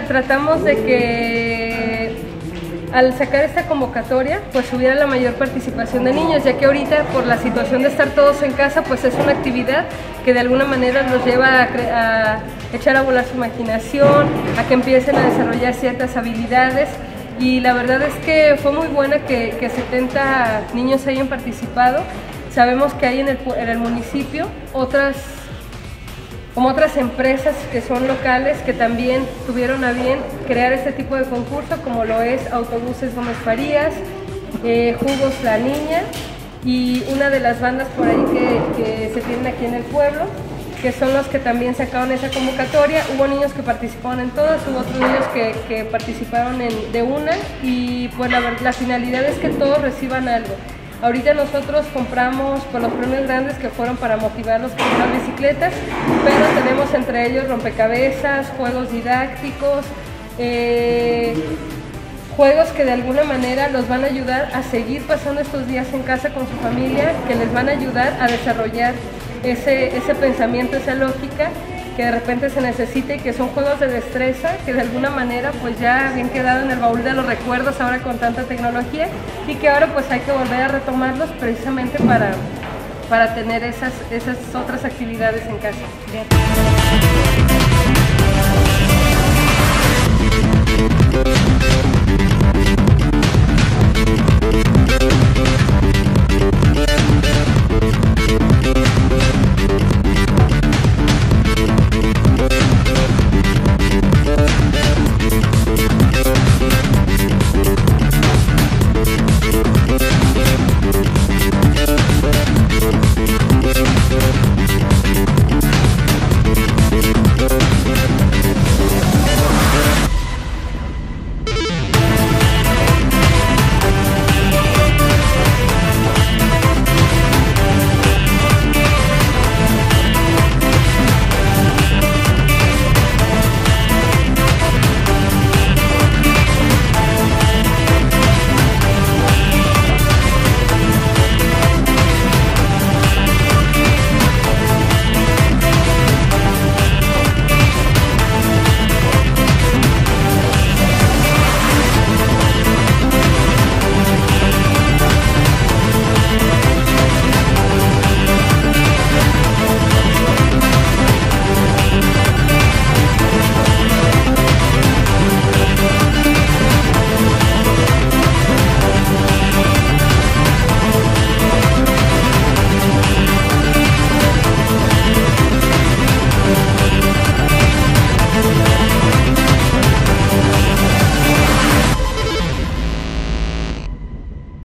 tratamos de que al sacar esta convocatoria pues hubiera la mayor participación de niños, ya que ahorita por la situación de estar todos en casa pues es una actividad que de alguna manera los lleva a echar a volar su imaginación, a que empiecen a desarrollar ciertas habilidades, y la verdad es que fue muy buena que 70 niños hayan participado. Sabemos que hay en el municipio otras empresas que son locales que también tuvieron a bien crear este tipo de concurso, como lo es Autobuses Gómez Farías, Jugos La Niña y una de las bandas por ahí que se tienen aquí en el pueblo, que son los que también sacaron esa convocatoria. Hubo niños que participaron en todas, hubo otros niños que participaron de una, y pues la finalidad es que todos reciban algo. Ahorita nosotros compramos pues, los premios grandes que fueron para motivarlos a comprar bicicletas, pero tenemos entre ellos rompecabezas, juegos didácticos, juegos que de alguna manera los van a ayudar a seguir pasando estos días en casa con su familia, que les van a ayudar a desarrollar ese pensamiento, esa lógica que de repente se necesita, y que son juegos de destreza que de alguna manera pues ya habían quedado en el baúl de los recuerdos ahora con tanta tecnología, y que ahora pues hay que volver a retomarlos precisamente para tener esas otras actividades en casa. Bien.